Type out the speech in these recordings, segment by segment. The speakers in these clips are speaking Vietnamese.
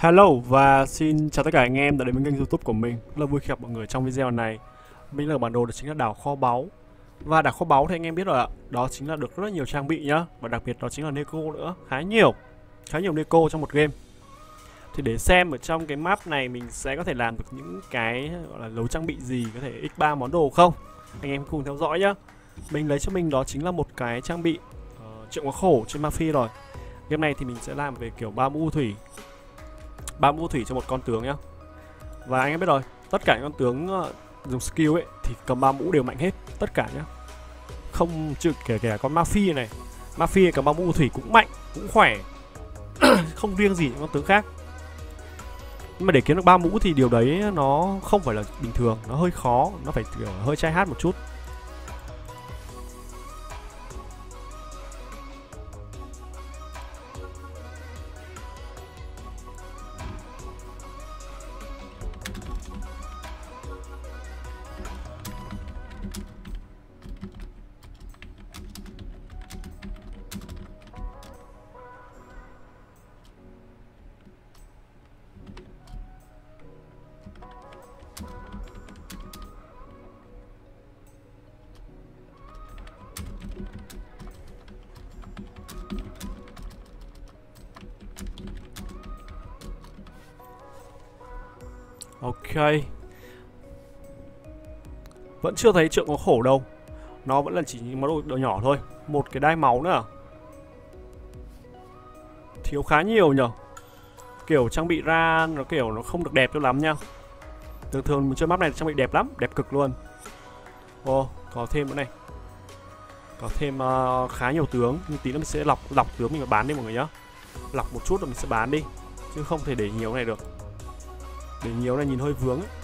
Hello và xin chào tất cả anh em đã đến với kênh YouTube của mình. Rất là vui khi gặp mọi người trong video này. Mình là bản đồ đó chính là đảo kho báu. Và đảo kho báu thì anh em biết rồi ạ, đó chính là được rất là nhiều trang bị nhá, và đặc biệt đó chính là Neco nữa, khá nhiều Neco trong một game. Thì để xem ở trong cái map này mình sẽ có thể làm được những cái gọi là lấu trang bị gì, có thể x3 món đồ không. Anh em cùng theo dõi nhá. Mình lấy cho mình đó chính là một cái trang bị Trượng Quá Khổ trên Mafia rồi. Game này thì mình sẽ làm về kiểu 3 mũ thủy cho một con tướng nhá. Và anh em biết rồi, tất cả những con tướng dùng skill ấy thì cầm 3 mũ đều mạnh hết, tất cả nhá. Không trừ kể cả con Mafia này. Mafia cầm 3 mũ thủy cũng mạnh, cũng khỏe. Không riêng gì những con tướng khác. Nhưng mà để kiếm được 3 mũ thì điều đấy nó không phải là bình thường, nó hơi khó, nó phải kiểu hơi try hard một chút. Ok. Vẫn chưa thấy Trượng Quá Khổ đâu. Nó vẫn là chỉ những món đồ nhỏ thôi. Một cái đai máu nữa. Thiếu khá nhiều nhở. Kiểu trang bị ra nó kiểu nó không được đẹp cho lắm nha. Thường thường mình chơi map này trang bị đẹp lắm, đẹp cực luôn. Ồ, có thêm nữa này. Có thêm khá nhiều tướng. Nhưng tí nữa mình sẽ lọc tướng mình và bán đi mọi người nhá. Lọc một chút rồi mình sẽ bán đi. Chứ không thể để nhiều này được. Để nhiều này nhìn hơi vướng ấy.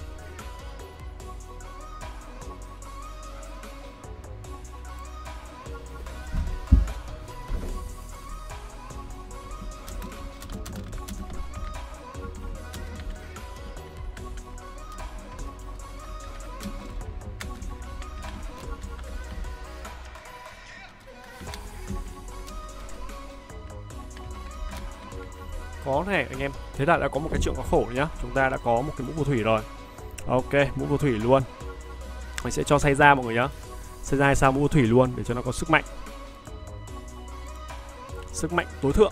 Có này anh em. Thế là đã có một cái Trượng Quá Khổ nhá. Chúng ta đã có một cái mũ phù thủy rồi. Ok, mũ phù thủy luôn. Mình sẽ cho xay ra mọi người nhá. Xay ra hay sao mũ phù thủy luôn để cho nó có sức mạnh. Sức mạnh tối thượng.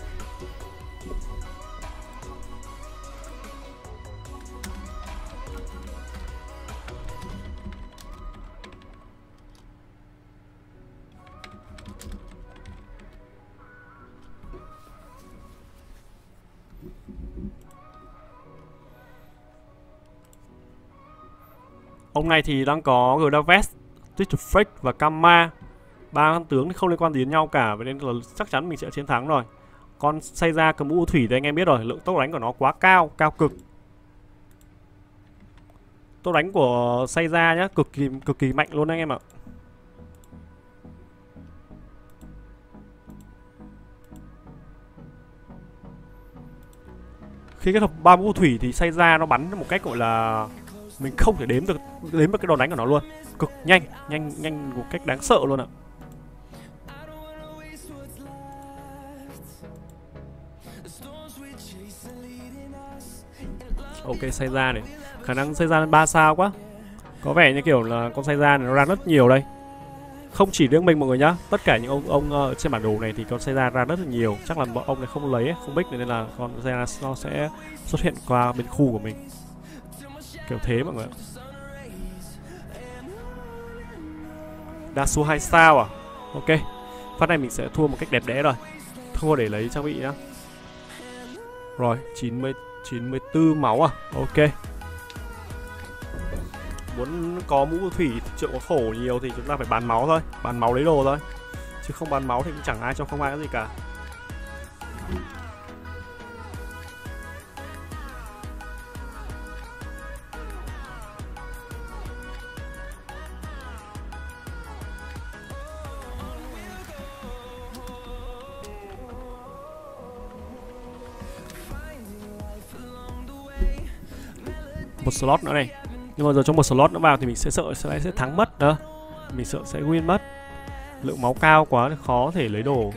Ông này thì đang có Graves, Twitch và Kama. Ba con tướng thì không liên quan gì đến nhau cả, vậy nên là chắc chắn mình sẽ chiến thắng rồi. Con xây ra cầm mũ thủy thì anh em biết rồi, lượng tốc đánh của nó quá cao, cao cực. Tốc đánh của xây ra nhá, cực kỳ mạnh luôn anh em ạ. Khi kết hợp ba mũ thủy thì xây ra nó bắn một cách gọi là mình không thể đếm được cái đòn đánh của nó luôn, cực nhanh một cách đáng sợ luôn ạ. Ok, xây ra này, khả năng xây ra lên 3 sao quá. Có vẻ như kiểu là con xây ra này nó ra rất nhiều đây. Không chỉ riêng mình mọi người nhá, tất cả những ông trên bản đồ này thì con xây ra rất là nhiều. Chắc là ông này không lấy, không bích nên là con xây ra nó sẽ xuất hiện qua bên khu của mình. Kiểu thế mọi người ạ. Đa số 2 sao à? Ok. Phát này mình sẽ thua một cách đẹp đẽ rồi. Thua để lấy trang bị nhá. Rồi, 94 máu à? Ok. Muốn có mũ thủy Trượng Quá Khổ nhiều thì chúng ta phải bán máu thôi. Bán máu lấy đồ thôi. Chứ không bán máu thì cũng chẳng ai cho không ai cái gì cả. Một slot nữa này. Nhưng mà giờ trong một slot nữa vào thì mình sẽ sợ sẽ thắng mất đó. Mình sợ sẽ win mất. Lượng máu cao quá thì khó thể lấy đồ.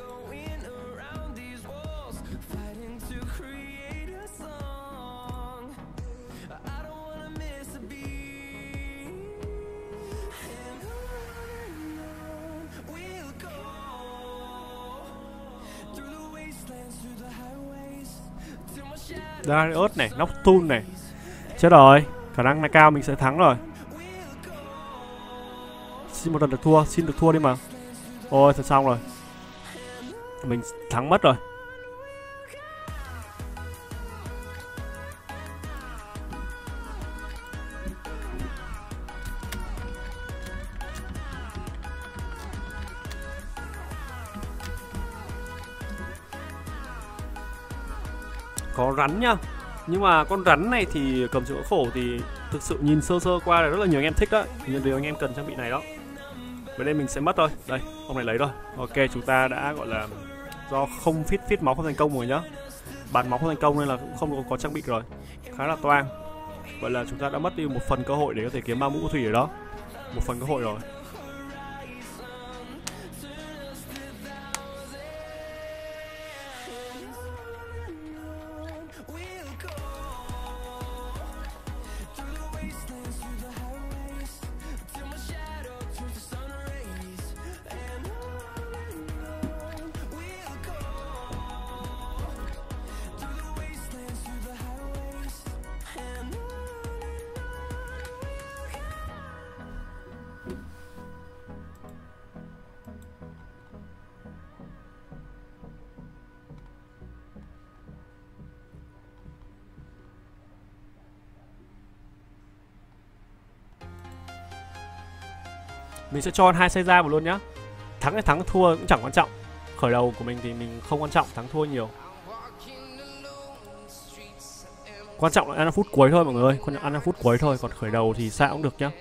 Darius này, Nocturne này. Chết rồi, khả năng này cao mình sẽ thắng rồi. Xin một lần được thua, xin được thua đi mà. Ôi thật xong rồi. Mình thắng mất rồi. Có rắn nhá. Nhưng mà con rắn này thì cầm chữ khổ thì thực sự nhìn sơ sơ qua là rất là nhiều anh em thích đó. Nhưng điều anh em cần trang bị này đó. Vậy nên mình sẽ mất thôi. Đây, ông này lấy rồi. Ok, chúng ta đã gọi là do không fit máu không thành công rồi nhá. Bán máu không thành công nên là cũng không có trang bị rồi. Khá là toang. Vậy là chúng ta đã mất đi một phần cơ hội để có thể kiếm ma mũ thủy ở đó. Một phần cơ hội rồi. Mình sẽ cho 2 xây ra vào luôn nhá. Thắng hay thắng thua cũng chẳng quan trọng. Khởi đầu của mình thì mình không quan trọng thắng thua nhiều. Quan trọng là ăn phút cuối thôi mọi người ơi, ăn phút cuối thôi, còn khởi đầu thì sao cũng được nhá.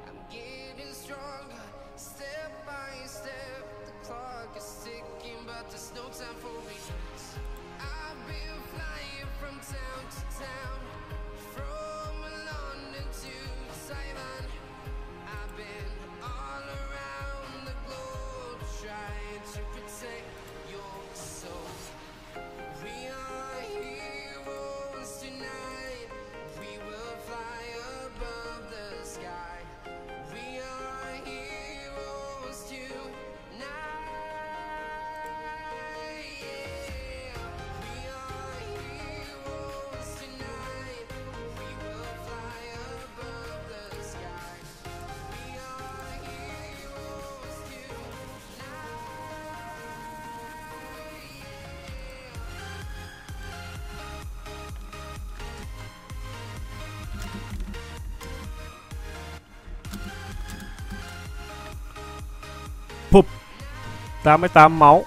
Pụp 88 máu.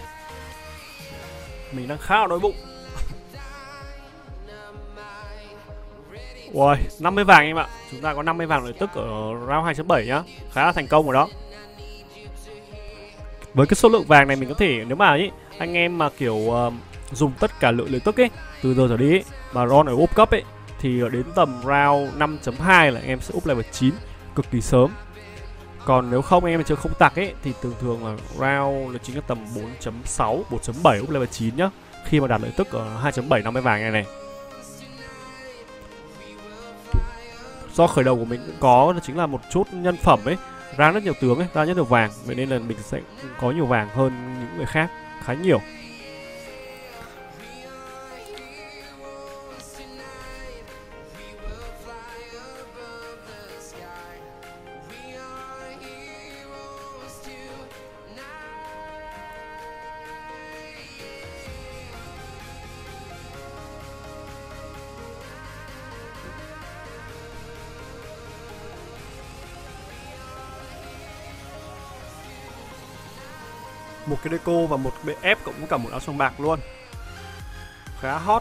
Mình đang khá là đói bụng. Ôi, 50 vàng em ạ. Chúng ta có 50 vàng lợi tức ở round 2.7 nhá. Khá là thành công rồi đó. Với cái số lượng vàng này mình có thể, nếu mà ý, anh em mà kiểu dùng tất cả lượng lợi tức ấy từ giờ trở đi ấy, mà Ron ở úp cấp ấy, thì đến tầm round 5.2 là anh em sẽ úp level 9 cực kỳ sớm. Còn nếu không anh em chơi không tặc ấy thì thường thường là round là chính là tầm 4.6, 4.7 úp level 9 nhá. Khi mà đạt lợi tức ở 2.7 50 vàng này này. Do khởi đầu của mình cũng có chính là một chút nhân phẩm ấy, ra rất nhiều tướng ấy, ra rất nhiều vàng, vậy nên là mình sẽ có nhiều vàng hơn những người khác khá nhiều. Một cái deco và một BF cộng với cả một áo choàng bạc luôn. Khá hot.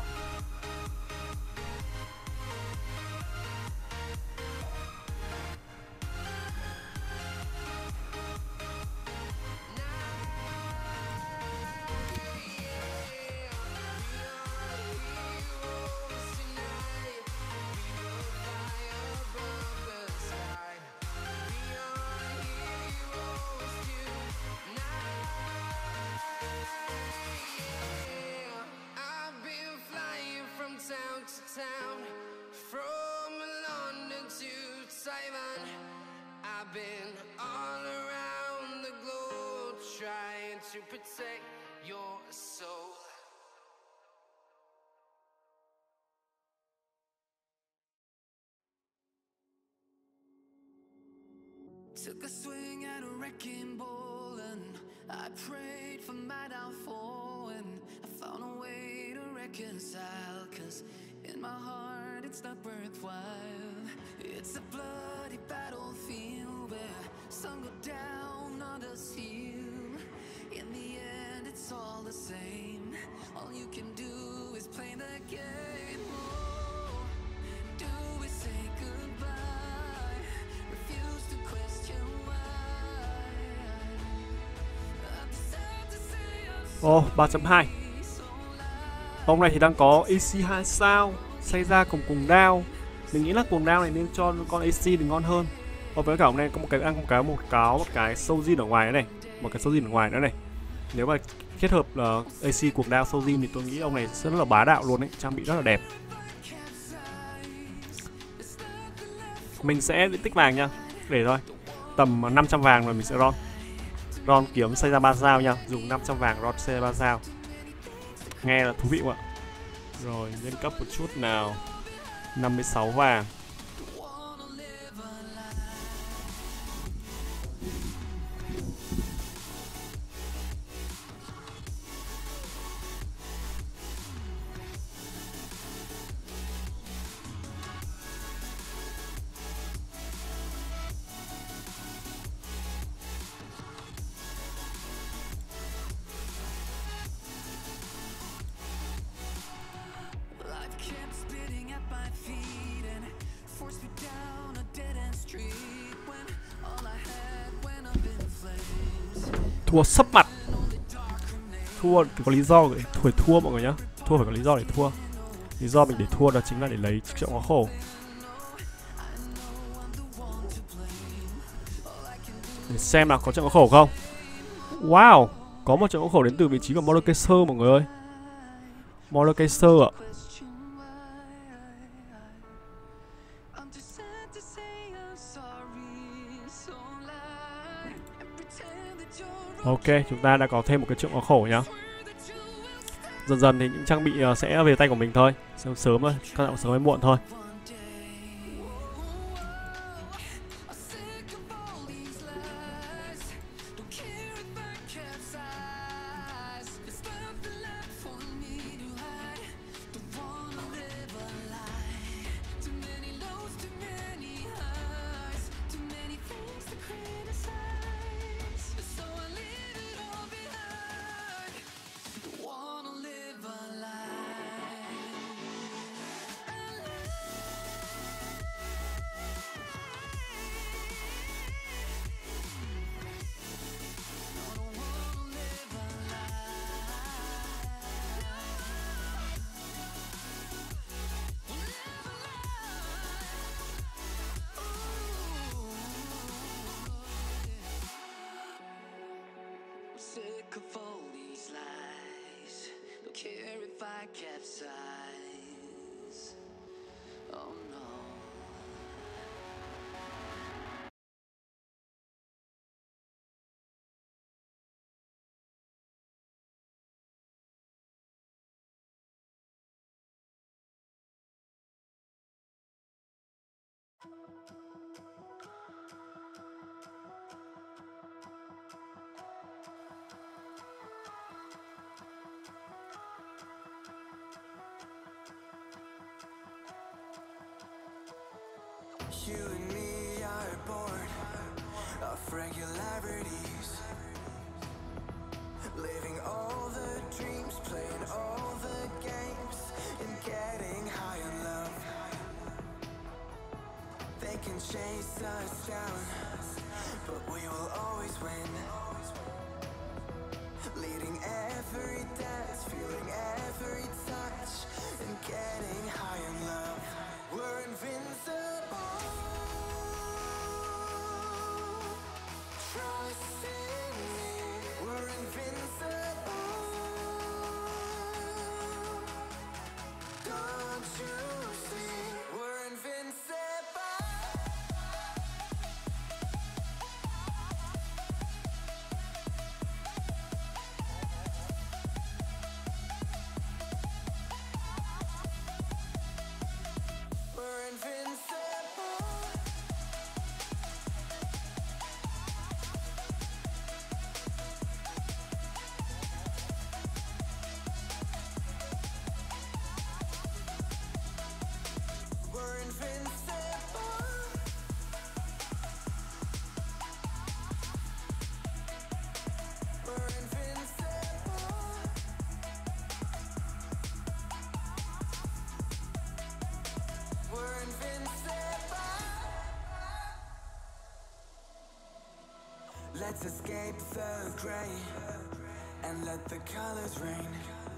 Been all around the globe trying to protect your soul. Took a swing at a wrecking ball and I prayed for my downfall, and I found a way to reconcile, 'cause in my heart it's not worthwhile. It's a bloody battlefield where some go down, others heal. In the end it's all the same. All you can do is play the game. Oh, do we say goodbye? Refuse to question why. I'm sad to say I'm 3.2. Ông này thì đang có AC 2 sao, xây ra cùng cùng đao. Mình nghĩ là cùng đao này nên cho con AC thì ngon hơn. Với cả ông này có một cái Sojin ở ngoài này, một cái Sojin ở ngoài nữa này. Nếu mà kết hợp là AC cuồng đao Sojin thì tôi nghĩ ông này rất là bá đạo luôn đấy, trang bị rất là đẹp. Mình sẽ tích vàng nha, để thôi. Tầm 500 vàng rồi mình sẽ ron kiếm xây ra 3 sao nha, dùng 500 vàng ron xây ra 3 sao. Nghe là thú vị không ạ? Rồi lên cấp một chút nào. 56 vàng. Thua sấp mặt. Thua thì có lý do phải thua mọi người nhá. Thua phải có lý do để thua. Lý do mình để thua đó chính là để lấy triệu ngõ khổ. Để xem nào có triệu ngõ khổ không. Wow, có một triệu ngõ khổ đến từ vị trí của Mordekaiser mọi người ơi. Mordekaiser ạ. Ok, chúng ta đã có thêm một cái triệu ngõ khổ nhá. Dần dần thì những trang bị sẽ về tay của mình thôi. Sớm thôi, các bạn sớm hay muộn thôi. Sick of all these lies. Don't care if I capsize. Oh no. You and me are bored of regularities, living all the dreams, playing all the games, and getting high on love. They can chase us down, but we will always win. Leading every dance, feeling every touch, and getting high on love. We're invincible. Trust in me. We're invincible. Don't you see? We're invincible. Let's escape the gray and let the colors rain.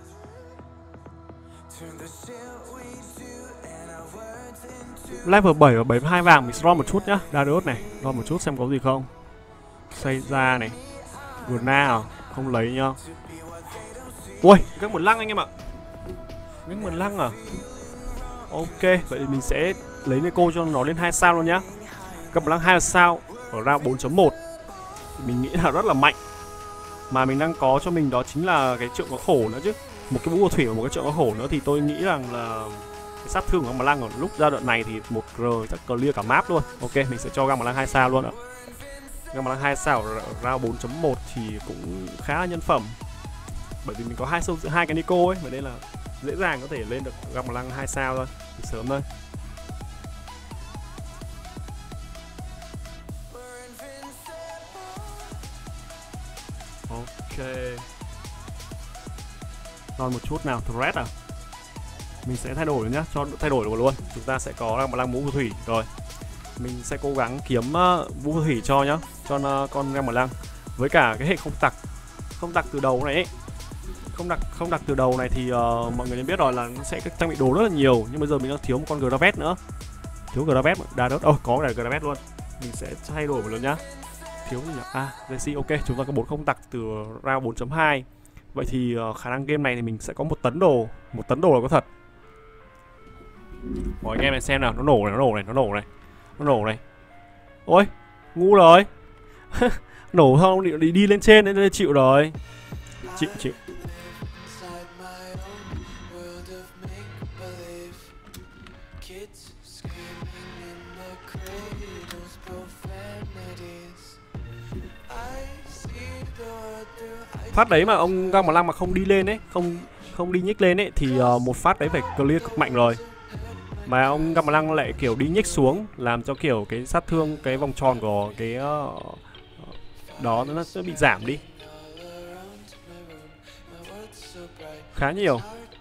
Turn the shit we do and our words into. Level 7 và 72 vàng mình draw một chút nhá. Darius này, draw một chút xem có gì không. Xây ra này. Guna không lấy nhá. Ui, các một lăng anh em ạ. Các một lăng à. Ok, vậy thì mình sẽ lấy Neko cho nó lên 2 sao luôn nhá. Các một lăng 2 sao ở round 4.1. Mình nghĩ là rất là mạnh. Mà mình đang có cho mình đó chính là cái trượng có khổ nữa chứ. Một cái vũ phù thủy và một cái trượng có khổ nữa thì tôi nghĩ rằng là cái sát thương của Gamma Lăng ở lúc giai đoạn này thì 1R chắc clear cả map luôn. Ok, mình sẽ cho Gamma Lăng 2 sao luôn ạ. Gamma Lăng 2 sao ở round 4.1 thì cũng khá là nhân phẩm. Bởi vì mình có hai cái Neko ấy, vậy nên là dễ dàng có thể lên được Gamma Lăng 2 sao thôi, thì sớm thôi. Ok. Còn một chút nào, thread à? Mình sẽ thay đổi nhá, cho thay đổi luôn. Chúng ta sẽ có Gamma Lăng mũ phù thủy rồi. Mình sẽ cố gắng kiếm vũ phù thủy cho nhá, cho con Gamma Lăng. Với cả cái hệ không tặc từ đầu này ấy. Không đặt từ đầu này thì mọi người nên biết rồi là nó sẽ trang bị đồ rất là nhiều, nhưng bây giờ mình đang thiếu một con Gravet nữa. Thiếu Gravet, có cả Gravet luôn. Mình sẽ thay đổi một lần nhá. Thiếu gì nhỉ? JC, ok, chúng ta có 4 không tặc từ round 4.2. Vậy thì khả năng game này thì mình sẽ có 1 tấn đồ. 1 tấn đồ là có thật. Mọi anh em này xem nào, nó nổ này. Ôi, ngu rồi. Nổ không đi lên trên nên chịu rồi. Chịu. Phát đấy mà ông Gamma Lăng mà không đi lên ấy, không đi nhích lên ấy thì một phát đấy phải clear cực mạnh rồi. Mà ông Gamma Lăng lại kiểu đi nhích xuống, làm cho kiểu cái sát thương, cái vòng tròn của cái đó nó sẽ bị giảm đi khá nhiều.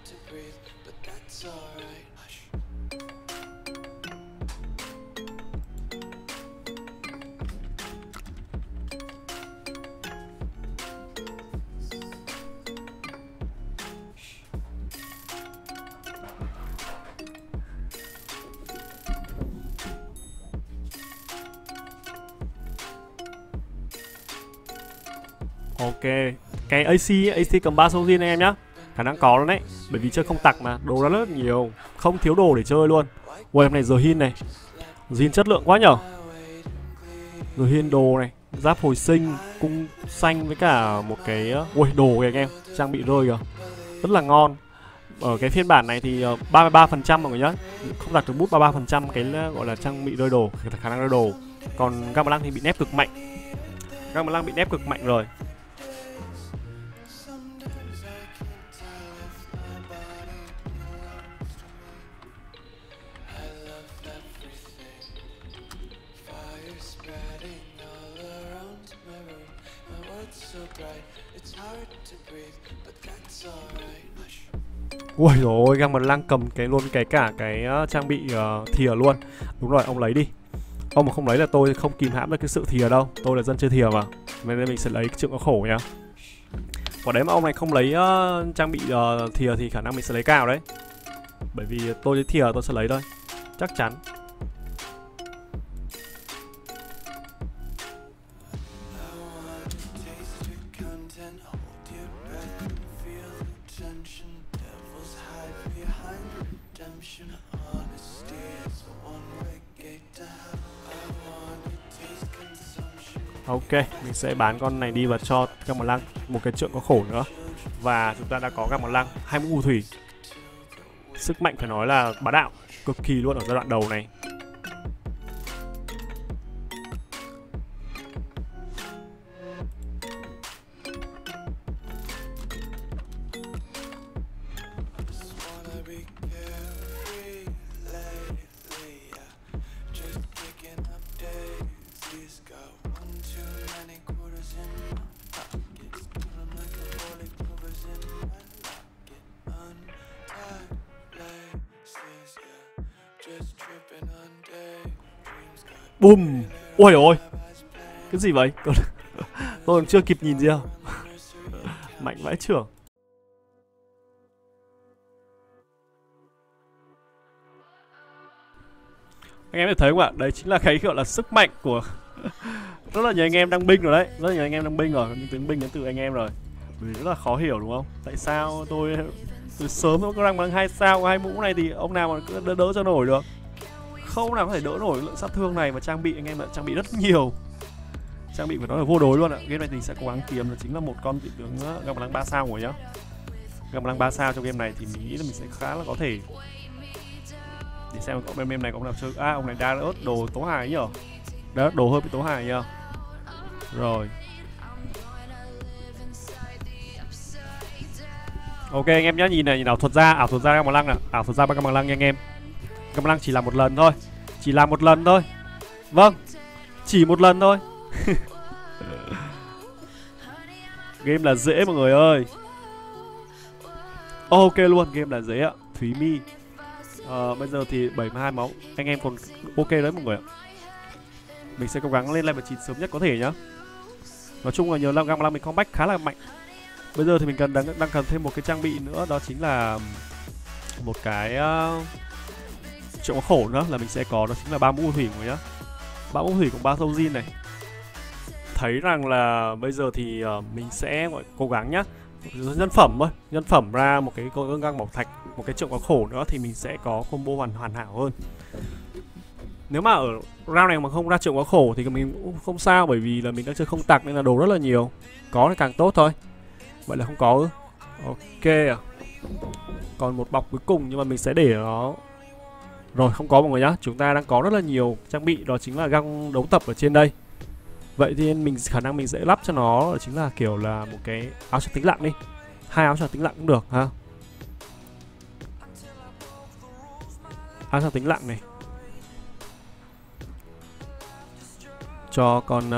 Ok, cái AC cầm 3 Sojin anh em nhá. Khả năng có luôn đấy. Bởi vì chơi không tặc mà, đồ nó rất nhiều. Không thiếu đồ để chơi luôn. Ui, em này Jhin này. Jhin chất lượng quá nhở. Jhin đồ này, giáp hồi sinh, cung xanh với cả một cái... Ui, đồ kìa anh em, trang bị rơi kìa. Rất là ngon. Ở cái phiên bản này thì 33% mọi người nhá. Không đạt được bút 33% cái gọi là trang bị rơi đồ, khả năng rơi đồ. Còn Gamma Lăng thì bị nép cực mạnh. Gamma Lăng bị nép cực mạnh rồi. Ui rồi, Gamma Lăng cầm cái luôn cả cái trang bị thìa luôn. Đúng rồi, ông lấy đi. Ông mà không lấy là tôi không kìm hãm được cái sự thìa đâu. Tôi là dân chơi thìa mà. Nên mình sẽ lấy cái trượng có khổ nhá. Quả đấy mà ông này không lấy trang bị thìa thì khả năng mình sẽ lấy cao đấy. Bởi vì tôi lấy thìa tôi sẽ lấy thôi. Chắc chắn. Ok, mình sẽ bán con này đi và cho Gamma Lăng một cái trượng có khổ nữa. Và chúng ta đã có Gamma Lăng 2 mũ phù thủy. Sức mạnh phải nói là bá đạo cực kỳ luôn ở giai đoạn đầu này. Bùm. Ôi ôi. Cái gì vậy? Tôi còn chưa kịp nhìn gì đâu. Mạnh vãi trưởng. Anh em thấy không ạ? Đấy chính là cái gọi là sức mạnh của rất là nhiều anh em đăng binh rồi đấy. Rất là nhiều anh em đăng binh rồi. Nhưng tiếng binh đến từ anh em rồi. Vì rất là khó hiểu đúng không? Tại sao tôi sớm có răng bằng 2 sao, 2 mũ này thì ông nào mà cứ đỡ cho nổi được. Không nào có thể đỡ nổi lượng sát thương này. Và trang bị anh em đã trang bị rất nhiều. Trang bị của nó là vô đối luôn ạ. Game này thì sẽ cố gắng kiếm là chính là một con vị tướng Gam Blanc 3 sao rồi nhá. Gam Blanc 3 sao trong game này thì mình nghĩ là mình sẽ khá là có thể. Để xem có bên này có ông nào chơi. À, ông này đa ớt đồ tố hài nhở. Đó, đồ hơi bị tố hài nhá. Rồi. Ok anh em nhá, nhìn này, nhìn ảo thuật ra Gam Blanc nào. Ảo thuật ra Gam Blanc nha anh em. Gam Blanc chỉ làm một lần thôi. Chỉ làm một lần thôi. Vâng. Chỉ một lần thôi. Game là dễ mọi người ơi. Ok luôn, game là dễ ạ. Thúy Mi. Bây giờ thì 72 máu. Anh em còn ok đấy mọi người ạ. Mình sẽ cố gắng lên level 9 sớm nhất có thể nhá. Nói chung là nhờ Gam Blanc mình comeback khá là mạnh. Bây giờ thì mình đang cần thêm một cái trang bị nữa. Đó chính là một cái triệu khổ nữa là mình sẽ có. Đó chính là 3 mũ thủy rồi nhá. 3 mũ thủy cùng 3 sâu zin này. Thấy rằng là bây giờ thì mình sẽ cố gắng nhá. Nhân phẩm thôi. Nhân phẩm ra một cái con găng bảo thạch, một cái triệu khổ nữa thì mình sẽ có combo hoàn hảo hơn. Nếu mà ở round này mà không ra triệu khổ thì mình cũng không sao. Bởi vì là mình đang chơi không tặc nên là đồ rất là nhiều. Có thì càng tốt thôi. Vậy là không có ư? Ok à. Còn một bọc cuối cùng nhưng mà mình sẽ để nó. Rồi không có mọi người nhá. Chúng ta đang có rất là nhiều trang bị. Đó chính là găng đấu tập ở trên đây. Vậy thì mình khả năng mình sẽ lắp cho nó chính là kiểu là một cái áo choàng tĩnh lặng đi. 2 áo choàng tĩnh lặng cũng được ha. Áo choàng tĩnh lặng này. Cho con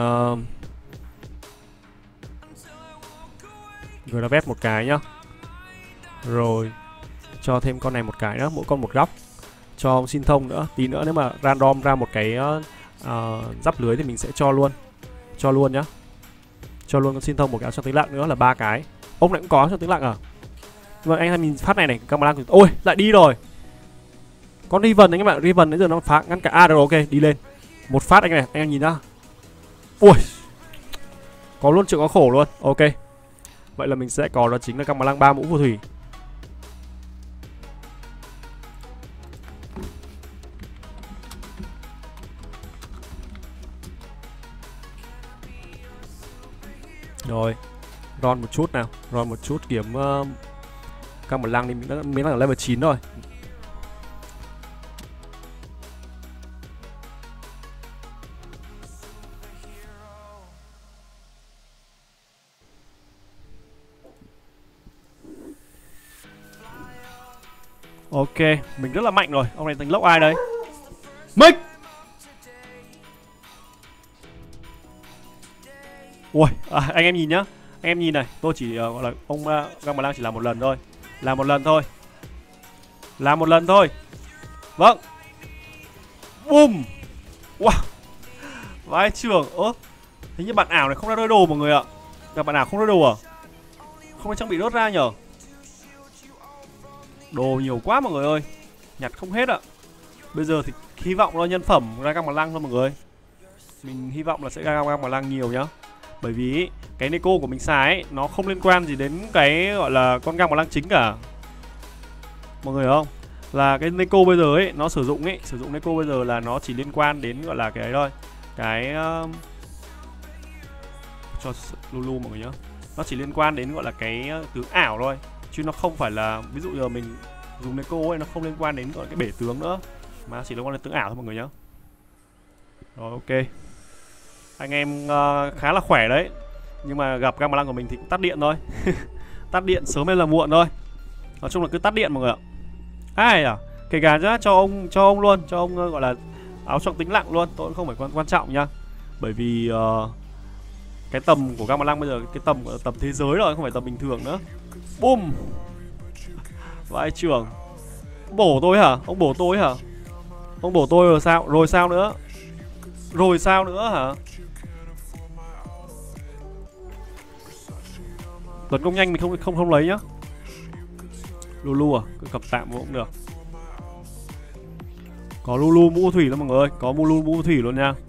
Gravet một cái nhá. Rồi cho thêm con này một cái nữa, mỗi con một góc. Cho ông xin thông nữa. Tí nữa nếu mà random ra một cái giáp lưới thì mình sẽ cho luôn. Cho luôn nhá. Cho luôn con xin thông một cái áo choàng tĩnh lặng nữa là 3 cái. Ông này cũng có áo choàng tĩnh lặng à? Nhưng mà anh mình phát này này, Gam Blanc. Ôi, lại đi rồi. Con Riven anh các bạn, Riven nãy giờ nó phá ngăn cả. À được, ok, đi lên. Một phát anh này, anh em nhìn nhá. Ui. Có luôn triệu có khổ luôn. Ok. Vậy là mình sẽ có đó chính là Gam Blanc 3 mũ phù thủy. Rồi, ron một chút nào, ron một chút kiếm Gam Blanc đi, mình đang ở level 9 rồi. Ok, mình rất là mạnh rồi. Ông này tính lốc ai đấy? Mick. Ui, anh em nhìn nhá. Anh em nhìn này, tôi chỉ gọi là ông Gam Blanc chỉ làm một lần thôi. Làm một lần thôi. Làm một lần thôi. Vâng. Boom. Wow. Vai trưởng. Ơ, hình như bạn ảo này không ra đôi đồ mọi người ạ. Gặp bạn ảo không ra đồ à? Không có trang bị rớt ra nhở? Đồ nhiều quá mọi người ơi. Nhặt không hết ạ. Bây giờ thì hy vọng là nhân phẩm ra Gam Blanc thôi mọi người. Mình hy vọng là sẽ ra Gam Blanc nhiều nhá. Bởi vì cái Neko của mình xài ấy, nó không liên quan gì đến cái gọi là con Gam Blanc chính cả. Mọi người hiểu không? Là cái Neko bây giờ ấy, nó sử dụng Neko bây giờ là nó chỉ liên quan đến gọi là cái ấy thôi. Cái cho Lulu mọi người nhá. Nó chỉ liên quan đến gọi là cái tướng ảo thôi. Chứ nó không phải là, ví dụ giờ mình dùng Neko ấy, nó không liên quan đến gọi là cái bể tướng nữa. Mà chỉ liên quan đến tướng ảo thôi mọi người nhá. Rồi ok. Anh em khá là khỏe đấy. Nhưng mà gặp Gam Blanc của mình thì cũng tắt điện thôi. Tắt điện sớm hay là muộn thôi. Nói chung là cứ tắt điện mọi người ạ. Ai à, kể cả nhá, cho ông luôn, cho ông gọi là áo choàng tĩnh lặng luôn. Tôi cũng không phải quan trọng nha. Bởi vì cái tầm của Gam Blanc bây giờ cái tầm thế giới rồi, không phải tầm bình thường nữa. Boom. Vai trưởng. Bổ tôi hả? Ông bổ tôi hả? Ông bổ tôi rồi sao? Rồi sao nữa? Rồi sao nữa hả? Tấn công nhanh mình không lấy nhá. Lulu à? Cứ cầm tạm cũng được. Có Lulu mũ thủy luôn mọi người ơi. Có Lulu mũ thủy luôn nha.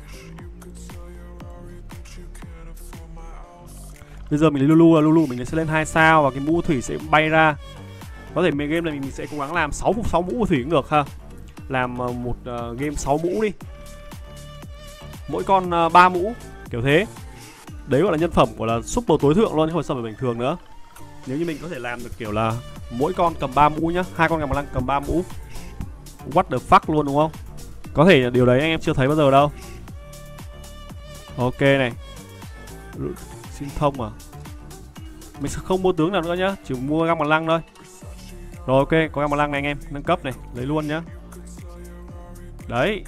Bây giờ mình lấy Lulu là Lulu mình sẽ lên 2 sao và cái mũ thủy sẽ bay ra. Có thể game này mình sẽ cố gắng làm 6 mũ thủy cũng được ha. Làm một game 6 mũ đi. Mỗi con 3 mũ kiểu thế. Đấy gọi là nhân phẩm của là super tối thượng luôn chứ không phải sao phải bình thường nữa. Nếu như mình có thể làm được kiểu là mỗi con cầm 3 mũ nhá, 2 con Gamma cầm 3 mũ. What the fuck luôn đúng không? Có thể điều đấy anh em chưa thấy bao giờ đâu. Ok này. Xin thông à? Mình sẽ không mua tướng nào nữa nhá, chỉ mua Gamma Lăng thôi. Rồi ok, có Gamma Lăng này anh em, nâng cấp này, lấy luôn nhá. Đấy.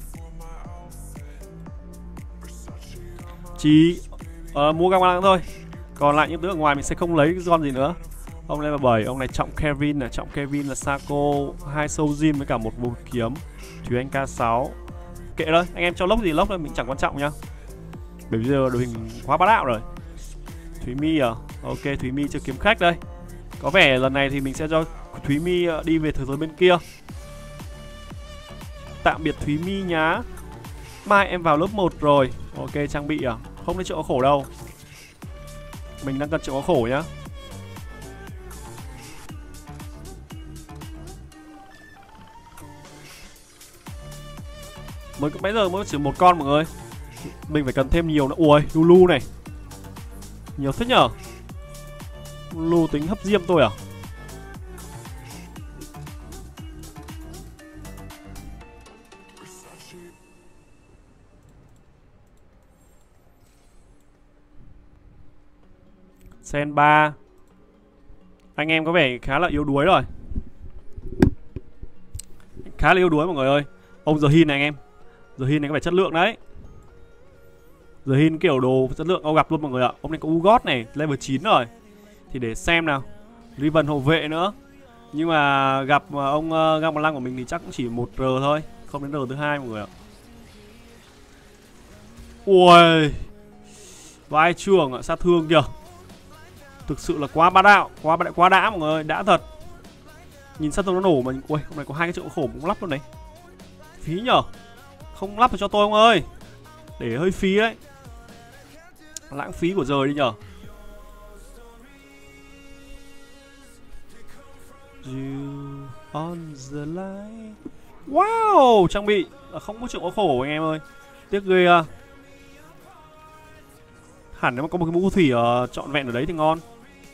Chỉ mua Gamma Lăng thôi. Còn lại những tướng ở ngoài mình sẽ không lấy cái con gì nữa. Ông này là 7, ông này trọng Kevin là Sako, 2 Soujin với cả một bùa kiếm. Thúy Anh K6. Kệ thôi, anh em cho lốc gì lốc thôi, mình chẳng quan trọng nhá. Bởi bây giờ đội hình quá bá đạo rồi. Thúy My à? Ok, Thúy My chưa kiếm khách đây. Có vẻ lần này thì mình sẽ cho Thúy My đi về thế giới bên kia. Tạm biệt Thúy My nhá. Mai em vào lớp 1 rồi. Ok, trang bị à? Không lấy chịu khổ đâu. Mình đang cần chịu khổ nhá. Bây giờ mới chỉ một con mọi người. Mình phải cần thêm nhiều nữa. Ui, Lulu này. Nhiều thế nhở? Lulu tính hấp diêm tôi à? Sen 3. Anh em có vẻ khá là yếu đuối rồi. Khá là yếu đuối mọi người ơi. Ông The Hin này anh em. The Hin này có vẻ chất lượng đấy. The Hin kiểu đồ chất lượng ông gặp luôn mọi người ạ. Ông này có Ugot này, level 9 rồi. Thì để xem nào. Riven hộ vệ nữa. Nhưng mà gặp ông Gamma Lăng của mình thì chắc cũng chỉ 1R thôi, không đến R thứ 2 mọi người ạ. Ui. Vai trưởng ạ, sát thương kìa. Thực sự là quá bá đạo, quá đã mọi người ơi, đã thật. Nhìn sát thương nó nổ mà. Ui, hôm nay có 2 cái triệu khổ cũng lắp luôn đấy. Phí nhở. Không lắp được cho tôi ông ơi. Để hơi phí đấy. Lãng phí của rời đi nhở. You on the line. Wow, trang bị không có triệu khổ anh em ơi. Tiếc ghê à. Hẳn nếu mà có một cái mũ thủy trọn vẹn ở đấy thì ngon.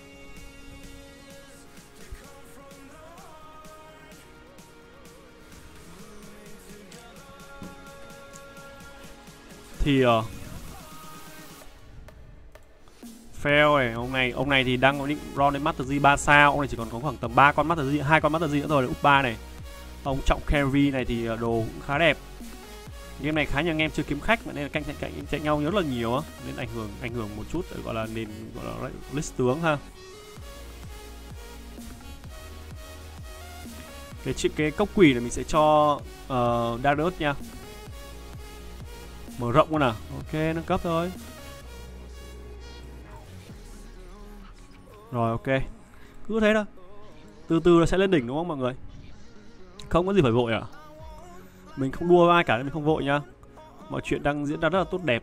Thì fail này, ông này thì đang có định run đến Master G 3 sao, ông này chỉ còn có khoảng tầm 3 con Master G, 2 con Master G nữa rồi để up 3 này. Ông trọng carry này thì đồ cũng khá đẹp. Game này khá nhiều anh em chưa kiếm khách mà nên là cạnh nhau rất là nhiều á, nên ảnh hưởng một chút gọi là nền gọi là list tướng ha. Cái cốc quỷ này mình sẽ cho Darius nha. Mở rộng luôn à? Ok, nâng cấp thôi. Rồi ok. Cứ thế thôi. Từ từ nó sẽ lên đỉnh đúng không mọi người? Không có gì phải vội à? Mình không đua với ai cả nên mình không vội nha. Mọi chuyện đang diễn ra rất là tốt đẹp.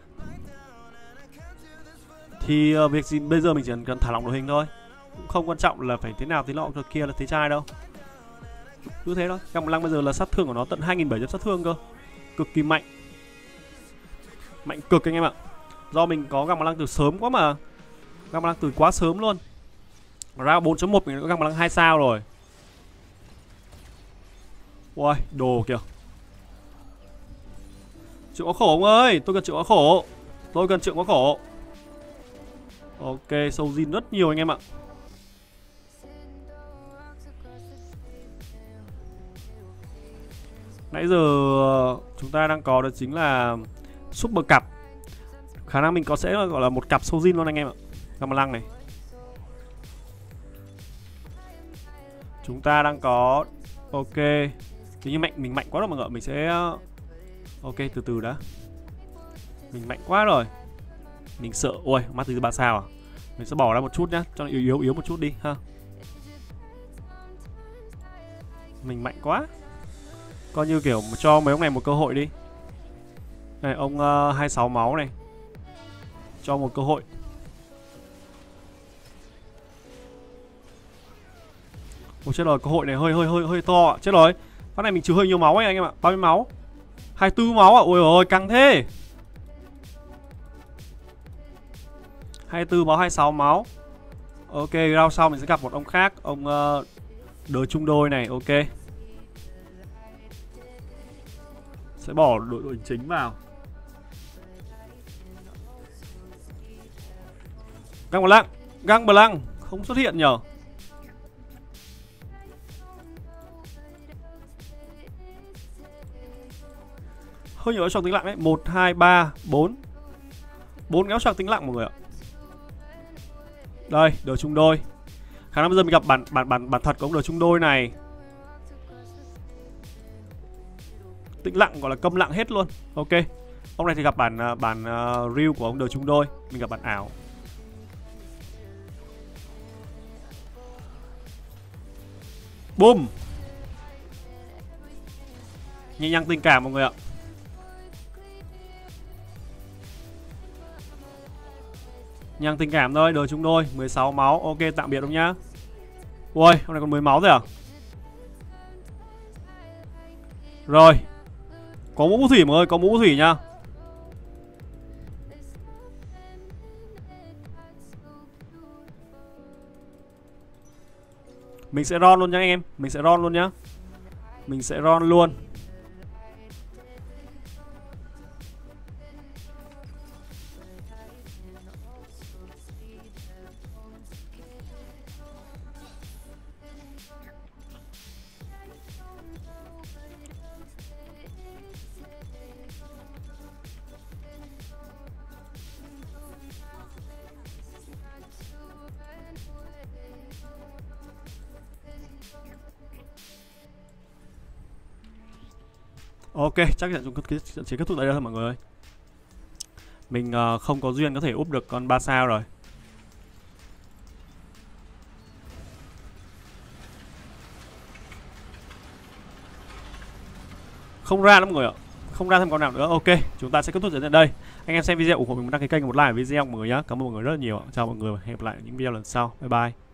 Thì việc gì bây giờ mình chỉ cần thả lỏng đội hình thôi. Cũng không quan trọng là phải thế nào thế nọ thế kia là thế trai đâu. Cứ thế thôi. Gamma Lăng bây giờ là sát thương của nó tận 2700 sát thương cơ. Cực kỳ mạnh. Mạnh cực anh em ạ. Do mình có Gamma Lăng từ sớm quá mà. Gamma Lăng từ quá sớm luôn. Ra 4.1 mình có Gamma Lăng 2 sao rồi. Ui, đồ kìa. Chịu có khổ ông ơi, tôi cần chịu có khổ. Tôi cần chịu có khổ. Ok, Soujin rất nhiều anh em ạ. Nãy giờ chúng ta đang có đó chính là super cặp. Khả năng mình có sẽ gọi là một cặp Soujin luôn anh em ạ. Gamma Lăng này. Chúng ta đang có ok Kiểu như mình mạnh quá rồi mọi người. Mình sẽ ok, từ từ đã. Mình mạnh quá rồi. Mình sợ. Ôi, mắt từ 3 sao à. Mình sẽ bỏ ra một chút nhá, cho nó yếu một chút đi ha. Mình mạnh quá. Coi như kiểu cho mấy ông này một cơ hội đi. Này, ông 26 máu này. Cho một cơ hội. Ôi chết rồi, cơ hội này hơi to ạ. Chết rồi. Phát này mình trừ hơi nhiều máu ấy anh em ạ. Bao nhiêu máu? 24 máu ạ. Ôi ôi, căng thế. 24 máu, 26 máu. Ok, round sau mình sẽ gặp một ông khác. Ông đỡ chung đôi này, ok. Sẽ bỏ đội chính vào. Găng Blanc không xuất hiện nhờ. Hơi nhiều áo choàng tính lặng đấy. 1, 2, 3, 4. 4 áo choàng tính lặng mọi người ạ. Đây, đỡ chung đôi. Khả năng bây giờ mình gặp bản thật của ông đỡ chung đôi này. Tĩnh lặng gọi là câm lặng hết luôn. Ok. Ông này thì gặp bản real của ông đỡ chung đôi. Mình gặp bản ảo. Boom. Nhẹ nhàng tình cảm mọi người ạ. Nhàng tình cảm thôi, đời chúng đôi, 16 máu. Ok, tạm biệt ông nhá. Ui, hôm nay còn 10 máu rồi à? Rồi. Có mũ thủy mọi người, có mũ thủy nhá. Mình sẽ ron luôn nhá anh em. Mình sẽ ron luôn nhá. Mình sẽ ron luôn. Ok, chắc trận trận chiến kết thúc tại đây thôi mọi người ơi. Mình không có duyên có thể úp được con 3 sao rồi. Không ra lắm mọi người ạ. Không ra thêm con nào nữa. Ok, chúng ta sẽ kết thúc trận tại đây. Anh em xem video ủng hộ mình đăng ký kênh, một like video mọi người nhé. Cảm ơn mọi người rất là nhiều. Chào mọi người và hẹn gặp lại những video lần sau. Bye bye.